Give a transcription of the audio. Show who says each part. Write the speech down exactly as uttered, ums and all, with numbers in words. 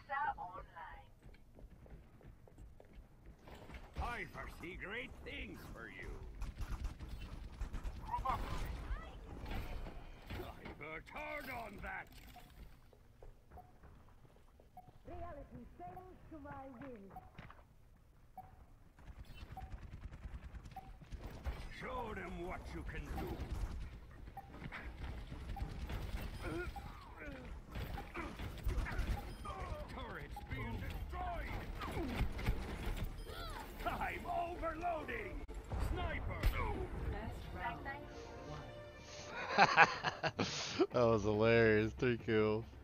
Speaker 1: I foresee great things for you. I worked hard on that.
Speaker 2: Reality bends to my will.
Speaker 1: Show them what you can do. Turret's being destroyed. I'm overloading. Sniper.
Speaker 3: That was hilarious. Three kills.